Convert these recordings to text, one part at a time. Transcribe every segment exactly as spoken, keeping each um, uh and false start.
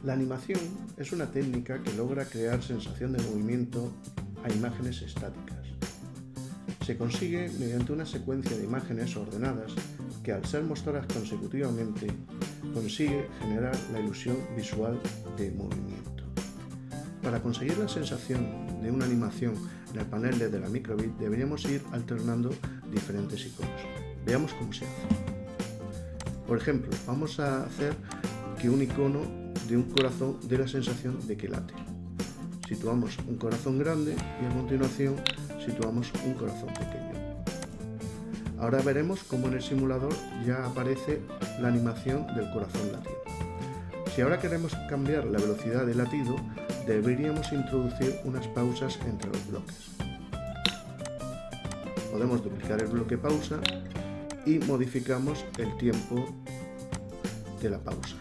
La animación es una técnica que logra crear sensación de movimiento a imágenes estáticas. Se consigue mediante una secuencia de imágenes ordenadas que, al ser mostradas consecutivamente, consigue generar la ilusión visual de movimiento. Para conseguir la sensación de una animación en el panel de la microbit deberíamos ir alternando diferentes iconos. Veamos cómo se hace. Por ejemplo, vamos a hacer que un icono de un corazón dé la sensación de que late. Situamos un corazón grande y a continuación situamos un corazón pequeño. Ahora veremos cómo en el simulador ya aparece la animación del corazón latiendo. Si ahora queremos cambiar la velocidad de latido, deberíamos introducir unas pausas entre los bloques. Podemos duplicar el bloque pausa y modificamos el tiempo de la pausa.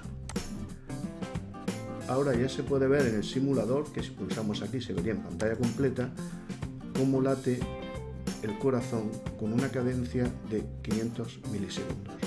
Ahora ya se puede ver en el simulador, que si pulsamos aquí se vería en pantalla completa, cómo late el corazón con una cadencia de quinientos milisegundos.